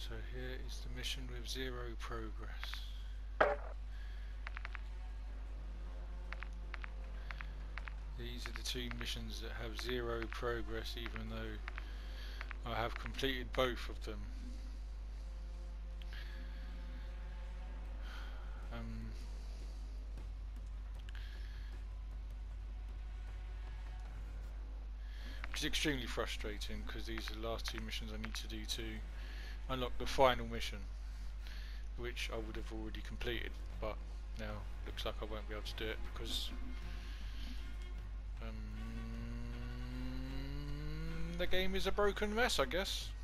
So here is the mission with 0 progress. These are the two missions that have 0 progress, even though I have completed both of them. Which is extremely frustrating, because these are the last two missions I need to do to unlock the final mission, which I would have already completed, but now looks like I won't be able to do it because the game is a broken mess, I guess.